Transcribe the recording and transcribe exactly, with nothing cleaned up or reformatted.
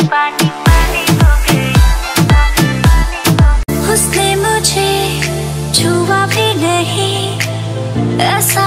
पानी पानी हो गई, उसने मुझे छुआ भी नहीं, ऐसा